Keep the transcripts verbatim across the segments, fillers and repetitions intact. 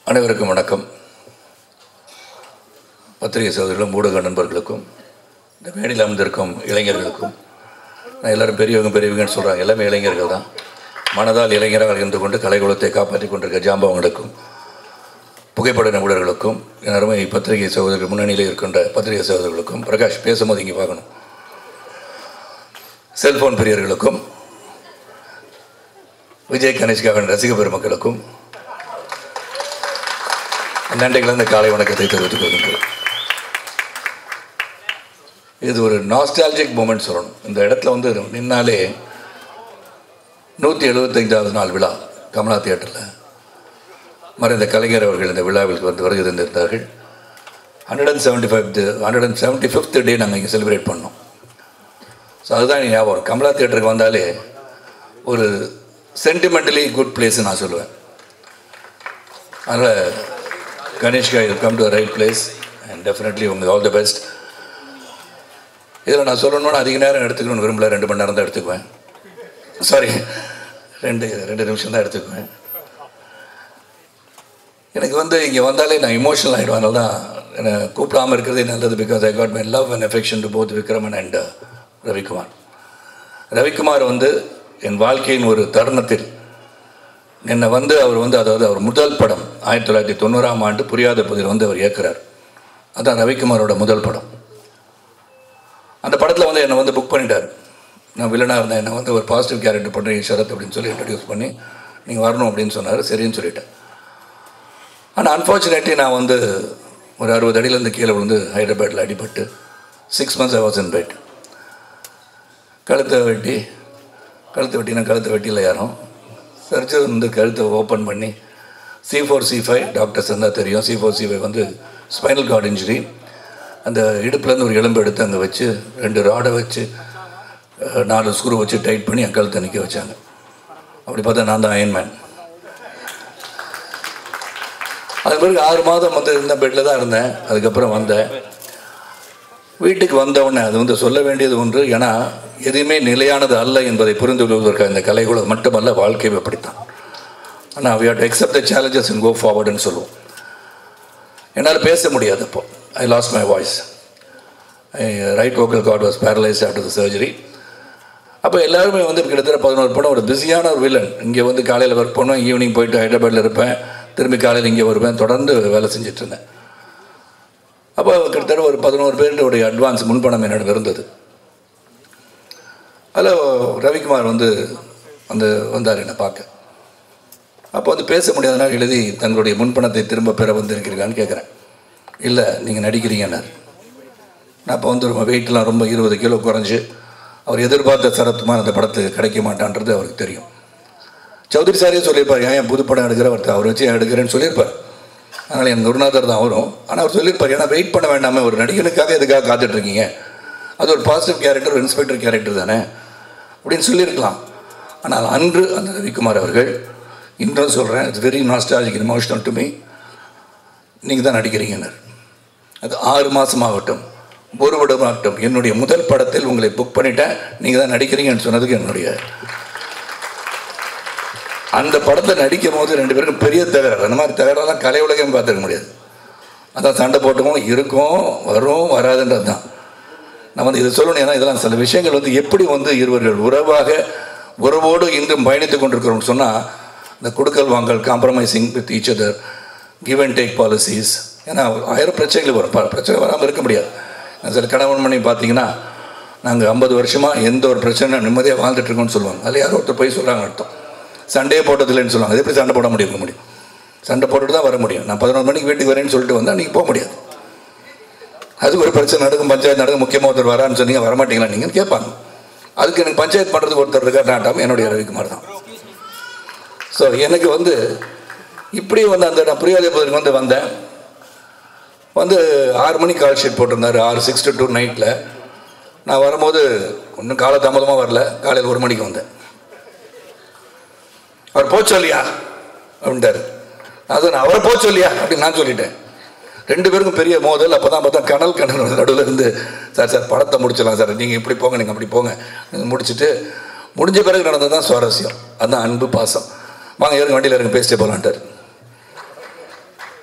அனைவருக்கும் வணக்கம். பத்திரிகை சகோதரர்களும் ஊடக நண்பர்களுக்கும் இந்த மேடையில் அமர்ந்திருக்கும் இளைஞர்களுக்கும், நான் எல்லோரும் பெரியவங்க பெரியவங்கன்னு சொல்கிறாங்க, எல்லாமே இளைஞர்கள் தான். மனதால் இளைஞராக இருந்து கொண்டு கலைக்குலத்தை காப்பாற்றி கொண்டிருக்க ஜாம்பவங்களுக்கும், புகைப்பட நிபுணர்களுக்கும், என் அருமை பத்திரிகை சகோதரர்கள் முன்னணியில் இருக்கின்ற பத்திரிகை சகோதரர்களுக்கும், பிரகாஷ் பேசும்போது இங்கே பார்க்கணும், செல்ஃபோன் பிரியர்களுக்கும், விஜய் கணேஷ்காவின் ரசிக பெருமக்களுக்கும் நன்றி கலந்த காலை வணக்கத்தை தெரிவித்துக் கொள்கின்றேன். இது ஒரு நாஸ்டாலஜிக் மூமெண்ட் சொல்லணும். இந்த இடத்துல வந்து நின்னாலே நூற்றி எழுபத்தைந்தாவது நாள் விழா கமலா தியேட்டரில் மறைந்த கலைஞர் அவர்கள் இந்த விழாவில் வந்து வருகை தந்திருந்தார்கள். Hundred and seventy five hundred and seventy fifth day நாங்கள் இங்கே செலிப்ரேட் பண்ணோம். ஸோ அதுதான் ஞாபகம். கமலா தியேட்டருக்கு வந்தாலே ஒரு சென்டிமெண்டலி குட் பிளேஸ்ன்னு நான் சொல்லுவேன். அதனால் கணேஷ்கா, you come to the right place and definitely உங்களுக்கு ஆல் தி பெஸ்ட். இதில் நான் சொல்லணும்னு அதிக நேரம் எடுத்துக்கணும்னு விரும்பல, ரெண்டு மணி நேரம் தான் எடுத்துக்குவேன். சாரி, ரெண்டு ரெண்டு நிமிஷம் தான் எடுத்துக்குவேன். எனக்கு வந்து இங்கே வந்தாலே நான் இமோஷனல் ஆகிடுவேன். அதனால தான் என்னை கூப்பிடாமல் இருக்கிறதே நல்லது. Because I got my love and affection to both Vikraman and Ravikumar. Ravikumar வந்து என் வாழ்க்கையின் ஒரு தருணத்தில் என்னை வந்து அவர் வந்து அதாவது அவர் முதல் படம் ஆயிரத்தி தொள்ளாயிரத்தி தொண்ணூறாம் ஆண்டு புரியாத புதிர் வந்து அவர் இயக்குறார். அதுதான் ரவிக்குமாரோட முதல் படம். அந்த படத்தில் வந்து என்னை வந்து புக் பண்ணிட்டார். நான் வில்லனாக இருந்தேன். என்னை வந்து ஒரு பாசிட்டிவ் கேரக்டர் பண்ணுறீங்க ஷரத் அப்படின்னு சொல்லி இன்ட்ரடியூஸ் பண்ணி நீங்கள் வரணும் அப்படின்னு சொன்னார். சரின்னு சொல்லிட்டேன். ஆனால் அன்ஃபார்ச்சுனேட்லி நான் வந்து ஒரு அறுபது அடியிலேருந்து கீழே விழுந்து ஹைதராபாத்தில் அடிபட்டு six months I was in bed. கழுத்தை வெட்டி கழுத்தை வெட்டினா கழுத்தை வெட்டியில் யாரும் சர்ஜரி வந்து கழுத்தை ஓப்பன் பண்ணி C four C five doctors இருந்தால் தெரியும். சி ஃபோர் சி ஃபைவ் வந்து ஸ்பைனல் கார்டு இன்ஜுரி. அந்த இடுப்புலேருந்து ஒரு எலும்பு எடுத்து அங்கே வச்சு ரெண்டு ராடை வச்சு நாலு ஸ்க்ரூ வச்சு டைட் பண்ணி என் கழுத்தை நிற்க வச்சாங்க. அப்படி பார்த்தா நான் தான் அயன்மேன். அது பிறகு ஆறு மாதம் வந்து இந்த பெட்டில் தான் இருந்தேன். அதுக்கப்புறம் வந்தேன். வீட்டுக்கு வந்தவுடனே அது வந்து சொல்ல வேண்டியது ஒன்று. ஏன்னா எதுவுமே நிலையானது அல்ல என்பதை புரிந்து கொள்வதற்காக இந்த கலைக்குழு மட்டுமல்ல, வாழ்க்கையும் அப்படித்தான். ஆனால் we have to accept the challenges and go ஃபார்வர்டுன்னு சொல்லுவோம். என்னால் பேச முடியாது. அப்போ I lost my voice. I right vocal cord was paralysed after the surgery. அப்போ எல்லாருமே வந்து கிட்டத்தட்ட பதினோரு படம் ஒரு பிஸியான ஒரு வில்லன். இங்கே வந்து காலையில் ஒர்க் பண்ணுவேன், ஈவினிங் போயிட்டு ஹைதராபாத்தில் இருப்பேன், திரும்பி காலையில் இங்கே வருவேன், தொடர்ந்து வேலை செஞ்சிட்ருந்தேன். அப்போ கிட்டத்தட்ட ஒரு பதினோரு பேருடைய அட்வான்ஸ் முன்பணம் என்னிடம் இருந்தது. அதில் ரவிக்குமார் வந்து வந்து வந்தார் என்னை பார்க்க. அப்போ வந்து பேச முடியாதனால் எழுதி தங்களுடைய முன்பணத்தை திரும்ப பெற வந்திருக்கிறீங்களான்னு கேட்குறேன். இல்லை, நீங்கள் நடிக்கிறீங்கன்னார். நான் அப்போ வந்து ரொம்ப வெயிட்லாம் ரொம்ப இருபது கிலோ குறைஞ்சி அவர் எதிர்பார்த்த சரத்துமான அந்த படத்துக்கு கிடைக்க மாட்டான்றது அவருக்கு தெரியும். சௌத்ரி சாரே சொல்லியிருப்பார், ஏன் புது படம் எடுக்கிற ஒருத்தர் அவர் வச்சு எடுக்கிறேன்னு சொல்லியிருப்பார். அதனால் என் குருநாதர் தான் வரும். ஆனால் அவர் சொல்லியிருப்பார், ஏன்னா வெயிட் பண்ண வேண்டாமல் ஒரு நடிகனுக்காக எதுக்காக காத்துட்ருக்கீங்க, அது ஒரு பாசிட்டிவ் கேரக்டர், ஒரு இன்ஸ்பெக்டர் கேரக்டர் தானே அப்படின்னு சொல்லியிருக்கலாம். ஆனால் அன்று அந்த ரவிக்குமார் அவர்கள், இன்றும் சொல்கிறேன், it's very nostalgic emotional to me, நீங்கள் தான் நடிக்கிறீங்கன்னார். அது ஆறு மாதம் ஆகட்டும், ஒரு வருடம் ஆகட்டும், என்னுடைய முதல் படத்தில் உங்களை புக் பண்ணிட்டேன், நீங்கள் தான் நடிக்கிறீங்கன்னு சொன்னதுக்கு என்னுடைய அந்த படத்தை நடிக்கும் போது ரெண்டு பேருக்கும் பெரிய தகராறு. அந்த மாதிரி தகராறுலாம் கலை உலகம் பார்த்துக்க முடியாது. அதான் சண்டை போட்டுக்கும் இருக்கும், வரும், வராதுன்றது தான். நான் வந்து இதை சொல்லணும். ஏன்னா இதெல்லாம் சில விஷயங்கள் வந்து எப்படி வந்து இருவர்கள் உறவாக உறவோடு இன்றும் பயணித்து கொண்டிருக்கிறோம்னு சொன்னால், இந்த கொடுக்கல் வாங்கல், compromising with each other, give and take policies. ஏன்னா ஆயிரம் பிரச்சனைகள் வரும். பிரச்சனை வராமல் இருக்க முடியாது. சில கணவன் மணி பார்த்தீங்கன்னா, நாங்கள் ஐம்பது வருஷமாக எந்த ஒரு பிரச்சனை நிம்மதியாக வாழ்ந்துட்டுருக்கோம்னு சொல்லுவாங்க. அதில் யாரும் ஒருத்தர் போய் சொல்கிறாங்க அர்த்தம். சண்டையே போட்டதில்லைன்னு சொல்லுவாங்க. அது எப்படி சண்டை போட முடியும் முடியும் சண்டை போட்டுட்டு தான் வர முடியும். நான் பதினொரு மணிக்கு வீட்டுக்கு வரேன்னு சொல்லிட்டு வந்தால் நீங்கள் போக முடியாது. அதுக்கு ஒரு பிரச்சனை நடக்கும், பஞ்சாயத்து நடக்கும், முக்கியமாக ஒருத்தர் வரான்னு சொன்னீங்க, வரமாட்டீங்களா நீங்கள் கேட்பாங்க. அதுக்கு எனக்கு பஞ்சாயத்து பண்ணுறதுக்கு ஒருத்தர் இருக்கா நாட்டம் என்னுடைய ரவிக்குமார் தான். ஸோ எனக்கு வந்து இப்படி வந்து அந்த நான் புரியாத பகுதிக்கு வந்து வந்தேன். வந்து ஆறு மணிக்கு கால் ஷீட் போட்டிருந்தார், ஆறு சிக்ஸ் டு டூ நைட்டில். நான் வரும்போது ஒன்றும் கால தாமதமாக வரல, காலையில் ஒரு மணிக்கு வந்தேன். அவர் போச்சு இல்லையா அப்படின்ட்டார். அது நான் அவரை போச்சு இல்லையா அப்படின்னு நான் சொல்லிட்டேன். ரெண்டு பேருக்கும் பெரிய மோதல். அப்போ தான் பார்த்தா கனல் கனல் நடுவில் இருந்து, சார் சார் படத்தை முடிச்சிடலாம் சார், நீங்கள் இப்படி போங்க, நீங்கள் அப்படி போங்க, முடிச்சுட்டு முடிஞ்ச பிறகு நடந்தது தான் சுவாரஸ்யம். அதுதான் அன்பு, பாசம். வாங்க ஏறுங்க, வண்டியில் இருங்க, பேசிட்டே போகலான்ட்டார்.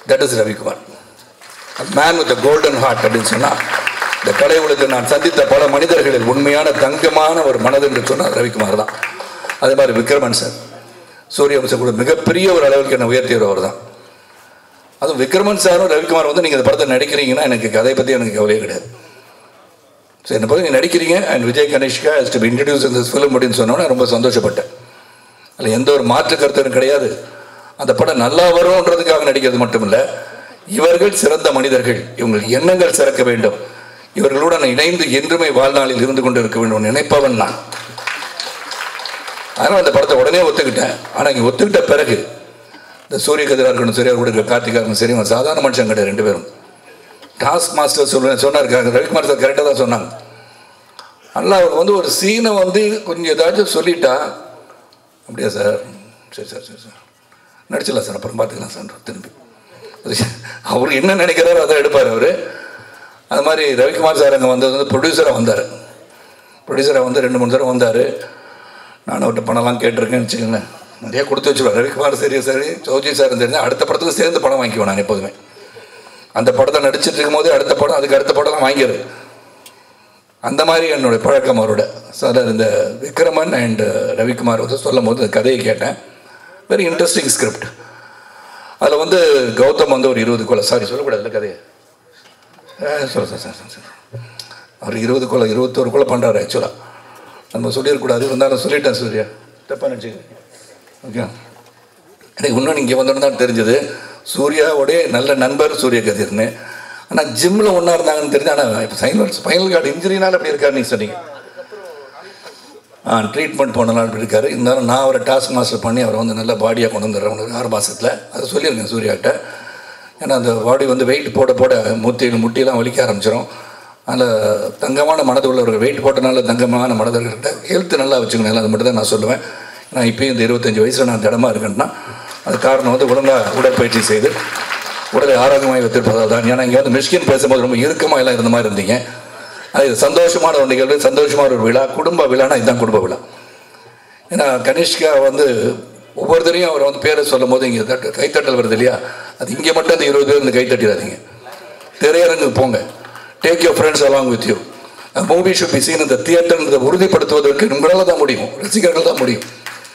That is Ravikumar. Man with golden heart அப்படின்னு சொன்னால், இந்த கலை உலகத்தில் நான் சந்தித்த பல மனிதர்களில் உண்மையான தங்கமான ஒரு மனது என்று சொன்னால் ரவிக்குமார் தான். அதே மாதிரி விக்ரமன் சார், சூரியவம்சம் கூட மிகப்பெரிய ஒரு அளவுக்கு என்னை உயர்த்தியவர் தான். அதுவும் விக்ரமன் சாரும் ரவிக்குமார் வந்து நீங்கள் இந்த படத்தை நடிக்கிறீங்கன்னா எனக்கு கதை பற்றி எனக்கு கவலையே கிடையாது. ஸோ என்னை பற்றி நீங்கள் நடிக்கிறீங்க அண்ட் விஜய் கணேஷ்கா has to be introduce in this film அப்படின்னு சொன்னோன்னே ரொம்ப சந்தோஷப்பட்டேன். அதில் எந்த ஒரு மாற்று கருத்தும் கிடையாது. அந்த படம் நல்லா வரும்ன்றதுக்காக நடிக்கிறது மட்டும் இல்லை, இவர்கள் சிறந்த மனிதர்கள், இவங்கள் எண்ணங்கள் சிறக்க வேண்டும், இவர்களுடன் இணைந்து என்றுமே வாழ்நாளில் இருந்து கொண்டு இருக்க வேண்டும் நினைப்பவன் நான். அதனால் அந்த படத்தை உடனே ஒத்துக்கிட்டேன். ஆனால் இங்கே ஒத்துக்கிட்ட பிறகு இந்த சூரிய கதிராக இருக்கணும், சரியாக கூட இருக்க கார்த்திகா இருக்கணும், சரி சாதாரண மனுஷன் கிடையாது ரெண்டு பேரும். டாஸ்க் மாஸ்டர் சொல்ல சொன்னார் ரவிக்குமார் சார், கரெக்டாக தான் சொன்னாங்க. அதனால் அவர் வந்து ஒரு சீனை வந்து கொஞ்சம் ஏதாச்சும் சொல்லிட்டா, அப்படியா சார், சரி சார் சரி சார் நடிச்சிடலாம் சார், அப்புறம் பார்த்துக்கலாம் சார் திரும்பி. அவர் என்ன நினைக்கிறாரோ அதை எடுப்பார் அவர். அது மாதிரி ரவிக்குமார் சார் அங்கே வந்தது வந்து ப்ரொடியூசராக வந்தார். ப்ரொடியூசராக வந்து ரெண்டு மூணு தடவை வந்தார். நான் அவர்கிட்ட பணம்லாம் கேட்டிருக்கேன்னு வச்சுக்கோங்களேன், நிறையா கொடுத்து வச்சுருவேன். ரவிக்குமார் சரி சரி சௌஜி சார் தெரிஞ்சு அடுத்த படத்துக்கு சேர்ந்து படம் வாங்கிக்குவேன் நான் எப்போதுமே. அந்த படத்தை நடிச்சிட்டு இருக்கும் போதே அடுத்த படம், அதுக்கு அடுத்த படம்லாம் வாங்கிடுது. அந்த மாதிரி என்னுடைய பழக்கம் அவரோட. சார் இந்த விக்ரமன் அண்ட் ரவிக்குமார் வந்து சொல்லும் போது கதையை கேட்டேன். Very interesting script. அதில் வந்து கௌதம் வந்து ஒரு இருபது கொலை, சாரி சொல்லக்கூடாது இல்லை கதையை சொல்ல சார் சார் சார் அவர் இருபது கொலை இருபத்தோரு கொலை பண்ணுறாரு. ஆக்சுவலாக நம்ம சொல்லிடக்கூடாது, இருந்தாலும் சொல்லிட்டேன் சூர்யா, தப்பாக நினச்சிக்க. ஓகே, எனக்கு இன்னும் இங்கே வந்தோன்னு தான் தெரிஞ்சது சூர்யாவோடைய நல்ல நண்பர் சூரிய கதிர்னு. ஆனால் ஜிம்மில் ஒன்றா இருந்தாங்கன்னு தெரிஞ்சு. ஆனால் இப்போ சைனல் ஸ்பைனல் கார்டு இன்ஜுரினால அப்படி இருக்காரு நீங்கள் சொன்னீங்க. ஆ ட்ரீட்மெண்ட் போனாலும் அப்படி இருக்காரு. இருந்தாலும் நான் அவரை டாஸ்க் மாஸ்டர் பண்ணி அவரை வந்து நல்ல பாடியாக கொண்டு வந்துடுறேன் ஒரு ஆறு மாதத்தில். அதை சொல்லியிருக்கேன் சூர்யாக்கிட்ட. ஏன்னா அந்த பாடி வந்து வெயிட் போட போட முத்தியில் முட்டியெல்லாம் வலிக்க ஆரம்பிச்சிடும். அதில் தங்கமான மனது உள்ளவர்கள் வெயிட் போட்டனால தங்கமான மனதர்கள்கிட்ட ஹெல்த்து நல்லா வச்சுக்கணும். அது மட்டும் தான் நான் சொல்லுவேன். நான் இப்போயும் இந்த இருபத்தஞ்சி வயசில் நான் திடமாக இருக்கேன்னா அது காரணம் வந்து ஒழுங்காக உடற்பயிற்சி செய்து உடலை ஆரோக்கியமாக வைத்திருப்பதால் தான். ஏன்னா இங்கே வந்து மிஷ்கின் பேசும்போது ரொம்ப இறுக்கமாக எல்லாம் இருந்த மாதிரி இருந்தீங்க. அது சந்தோஷமான ஒரு நிகழ்வு, சந்தோஷமான ஒரு விழா, குடும்ப விழானா இதுதான் குடும்ப விழா. ஏன்னா கனிஷ்கா வந்து ஒவ்வொருத்தரையும் அவரை வந்து பேரை சொல்லும் போது இங்கே தட்டு கைத்தட்டல் வருது இல்லையா, அது இங்கே மட்டும் அந்த இருபது பேர் இந்த கைத்தட்டிடாதீங்க. திரையரங்குக்கு போங்க, take your friends along with you. Movie should be seen இந்த தியேட்டர் உறுதிப்படுத்துவதற்கு உங்களால் தான் முடியும், ரசிகர்கள் தான் முடியும்.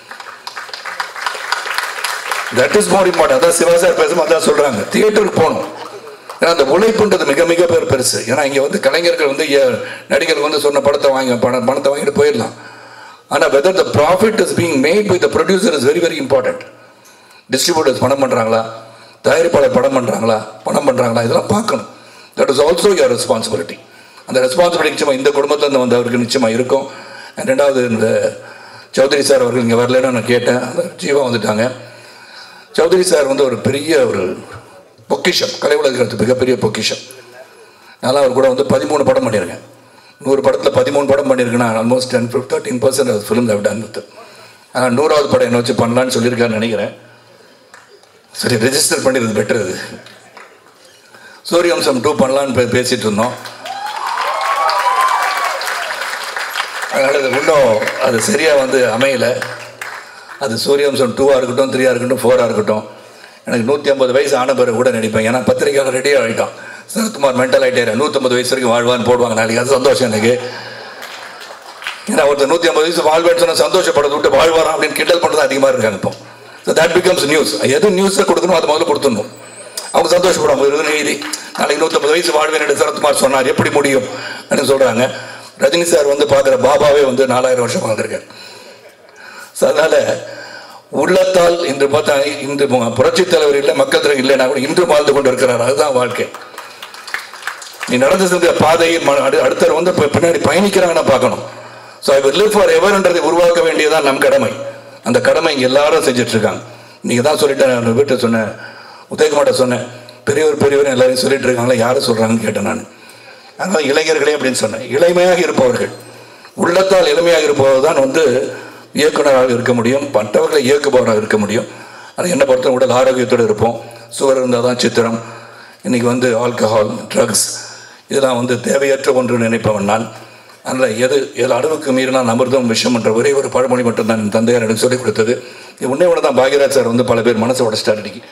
That is more important. அதான் சிவா சார் பேசும் அதான் சொல்கிறாங்க, தியேட்டருக்கு போகணும். ஏன்னா அந்த உழைப்புன்றது மிக மிக பேர் பெருசு. ஏன்னா இங்கே வந்து கலைஞர்கள் வந்து நடிகர்கள் வந்து சொன்ன படத்தை வாங்கி பணம் பணத்தை வாங்கிட்டு போயிடலாம். ஆனால் whether the profit is being made by the producer is very very important. Distributors பணம் பண்ணுறாங்களா, தயாரிப்பாளர் படம் பண்ணுறாங்களா பணம் பண்ணுறாங்களா இதெல்லாம் பார்க்கணும். That is also your responsibility. அந்த ரெஸ்பான்சிபிலிட்டி நிச்சயமாக இந்த குடும்பத்தில் வந்து அவருக்கு நிச்சயமாக இருக்கும். ரெண்டாவது இந்த சௌத்ரி சார் அவர்கள் இங்கே வரலன்னு நான் கேட்டேன், ஜீவா வந்துட்டாங்க. சௌத்ரி சார் வந்து ஒரு பெரிய ஒரு பொக்கிஷம், கலை உலகத்துக்கு மிகப்பெரிய பொக்கிஷம். அதனால் அவர் கூட வந்து பதிமூணு படம் பண்ணியிருக்கேன். நூறு படத்தில் பதிமூணு படம் பண்ணியிருக்கேன்னா almost ten fifth thirteen percent அது ஃபிலிம் தவிட அனுபவத்து. ஆனால் நூறாவது படம் என்ன வச்சு பண்ணலான்னு சொல்லியிருக்காருன்னு நினைக்கிறேன். சரி, ரெஜிஸ்டர் பண்ணிடுறது பெட்டர். அது சூரியவம்சம் டூ பண்ணலான்னு பே பேசிகிட்டு இருந்தோம். அதனால் அது இன்னும் அது சரியாக வந்து அமையலை. அது சூரியவம்சம் டூவாக இருக்கட்டும், த்ரீயாக இருக்கட்டும், ஃபோராக இருக்கட்டும். எனக்கு நூற்றி ஐம்பது வயசு ஆன பிறகு கூட நடிப்பேன். ஏன்னா பத்திரிக்கையாளர் ரெடியாக ஆகிட்டான். சரத்குமார் மென்டல் ஆகிட்டே நூற்றம்பது வயசு வரைக்கும் வாழ்வான்னு போடுவாங்க நாளைக்கு. அது சந்தோஷம் எனக்கு. ஏன்னா ஒருத்தர் நூற்றி ஐம்பது வயசு வாழ்வேன்னு சொன்னால் சந்தோஷப்படுறது விட்டு வாழ்வாராம் அப்படின்னு கிண்டல் பண்ணுறது அதிகமாக இருக்காங்க இப்போ. So that becomes news. எது நியூஸை கொடுக்கணும் அது முதல்ல கொடுத்துடணும். அவங்க சந்தோஷப்படுவாங்க. ஒரு நீதி நாளைக்கு நூற்றம்பது வயசு வாழ்வேன் சரத்குமார் சொன்னார், எப்படி முடியும் அப்படின்னு சொல்கிறாங்க. ரஜினி சார் வந்து பார்க்குற பாபாவே வந்து நாலாயிரம் வருஷம் வந்திருக்காரு. ஸோ அதனால் உள்ளத்தால் இன்று பார்த்தா இன்று புரட்சி தலைவர் இல்லை, மக்கள் தலைவர் இல்லைன்னா கூட இன்று வாழ்ந்து கொண்டு இருக்கிறார். அதுதான் வாழ்க்கை. நீ நடந்து சென்ற பாதையை அடுத்தவர் வந்து பின்னாடி பயணிக்கிறாங்கன்னு பார்க்கணும். So I will live for எவர்ன்றதை உருவாக்க வேண்டியதான் நம் கடமை. அந்த கடமை இங்கே எல்லாரும் செஞ்சுட்டு இருக்காங்க. நீங்கள் தான் சொல்லிட்டேன், வீட்டை சொன்னேன், உதயகுமார்ட்ட சொன்னேன், பெரியவர் பெரியவர் எல்லாரையும் சொல்லிட்டு இருக்காங்களா, யாரும் சொல்கிறாங்கன்னு கேட்டேன் நான். அதனால் இளைஞர்களே அப்படின்னு சொன்னேன். இளமையாக இருப்பவர்கள், உள்ளத்தால் இளமையாக இருப்பவர் தான் வந்து இயக்குநராக இருக்க முடியும், மற்றவர்களை இயக்குபவராக இருக்க முடியும். அது என்ன பொறுத்த உடல் ஆரோக்கியத்தோடு இருப்போம். சுவர் இருந்தால் தான் சித்திரம். இன்றைக்கி வந்து ஆல்கஹால், ட்ரக்ஸ் இதெல்லாம் வந்து தேவையற்ற ஒன்று நினைப்பவன் நான். அதனால் எது எது அளவுக்கு மீறினால் அமிர்தம் விஷம் என்ற ஒரே ஒரு பழமொழி மட்டும் தான் என் தந்தையார் எனக்கு சொல்லிக் கொடுத்தது. இது உன்னே ஒன்று தான் பாக்யராஜ் சார் வந்து பல பேர் மனசை உடச்சிட்டார். அன்றைக்கி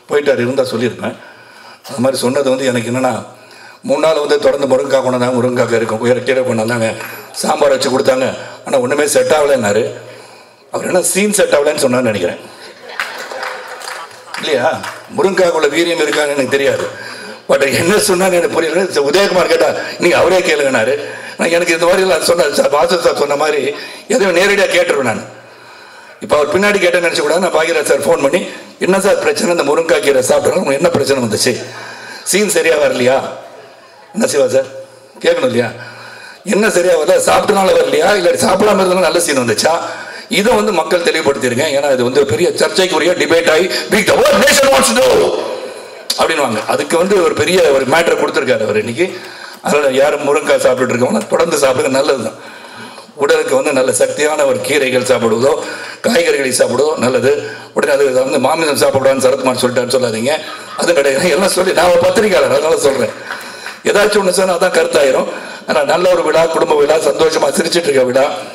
போயிட்டார், இருந்தால் சொல்லியிருப்பேன். அது மாதிரி சொன்னது வந்து எனக்கு என்னென்னா, மூணு நாள் வந்து தொடர்ந்து முருங்கைக்காய் கொண்டு வந்தாங்க, முருங்கைக்காய் இருக்கும் உயர கீரை கொண்டு வந்தாங்க, சாம்பார் வச்சு கொடுத்தாங்க. ஆனால் ஒன்றுமே செட் ஆகலைன்னாரு. அவர் என்ன சீன் செட் ஆகலைன்னு சொன்னான்னு நினைக்கிறேன் இல்லையா? முருங்கைக்காய்க்குள்ள வீரியம் இருக்கான்னு எனக்கு தெரியாது. பட் என்ன சொன்னான்னு எனக்கு புரியல. உதயகுமார் கேட்டால் நீங்கள் அவரே கேளுங்கனாரு. நான் எனக்கு இந்த மாதிரிலாம் சொன்ன வாசு சார் சொன்ன மாதிரி எதுவும் நேரடியாக கேட்டுருவேன் நான். இப்போ அவர் பின்னாடி கேட்டேன்னு நினச்சி கூட நான் பாக்யராஜ் சார் ஃபோன் பண்ணி, என்ன சார் பிரச்சனை, இந்த முருங்கைக்காய் கீரை சாப்பிட்றாங்க, உங்களுக்கு என்ன பிரச்சனை வந்துச்சு, சீன் சரியாக வரலையா, என்ன சிவா சார் கேட்கணும் இல்லையா, என்ன சரியாக வரல, சாப்பிட்டனால வரலையா, இல்லை சாப்பிடாம இருந்தாலும் நல்ல சீன் வந்துச்சா, இதை வந்து மக்கள் தெளிவுபடுத்தியிருக்கேன். ஏன்னா இது வந்து பெரிய சர்ச்சைக்குரிய டிபேட் ஆகி அப்படின்வாங்க. அதுக்கு வந்து ஒரு பெரிய ஒரு மேட்டரை கொடுத்துருக்காரு அவர் இன்னைக்கு. அதனால் யாரும் முருங்கைக்காய் சாப்பிட்டுட்டு இருக்கவங்க தொடர்ந்து சாப்பிடுங்க, நல்லது தான். உடலுக்கு வந்து நல்ல சக்தியான ஒரு கீரைகள் சாப்பிடுவதோ காய்கறிகளை சாப்பிடுவதோ நல்லது. உடனே அது வந்து மாமிசம் சாப்பிடுவான்னு சரத்குமார் சொல்லிட்டான்னு சொல்லாதீங்க, அது கிடையாது. எல்லாம் சொல்லி நான் ஒரு பத்திரிக்கையாளர், அதனால சொல்கிறேன். ஏதாச்சும் ஒன்று சொன்னால் அதான் கருத்தாயிரும். ஆனால் நல்ல ஒரு விழா, குடும்ப விழா, சந்தோஷமாக சிரிச்சிட்டு இருக்க விழா,